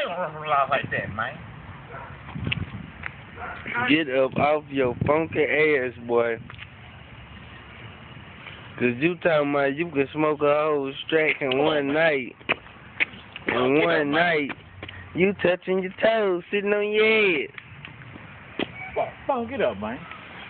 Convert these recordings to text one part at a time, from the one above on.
ain't gonna laugh like that, man. Get up off your funky ass, boy. Cause you talking about you can smoke a whole stack in one night. In one night. You touching your toes, sitting on your head. Phone, get up, man.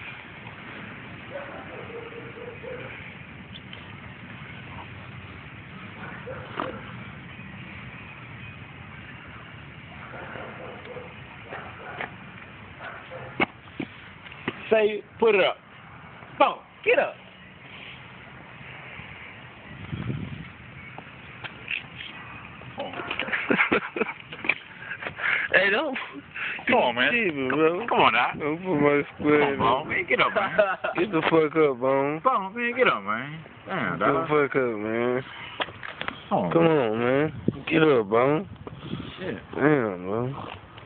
Say, put it up. Phone, get up. Hey, don't. Come on, man. Bro. Come on, now. Don't put my square. Come on, man. Get up, man. Get the fuck up, Bone. Phone, man. Get up, man. Damn, Get the dog. fuck up, man. Come on, man. Get up, Bone. Shit. Damn, bro.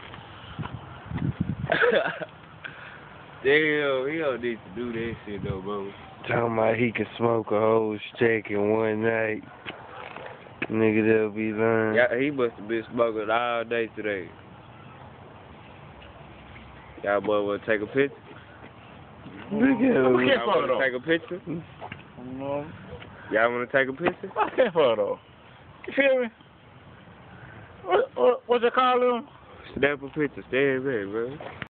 Damn, he don't need to do that shit though, bro. Talking about he can smoke a whole stack in one night. Nigga, they'll be lying. Yeah, he must have been smoking all day today. Y'all boy wanna take a picture? Look at him. Y'all wanna take a picture? No. Y'all wanna take a picture? I can't photo. You feel me? What you call him? Snap a picture, stand back, bro.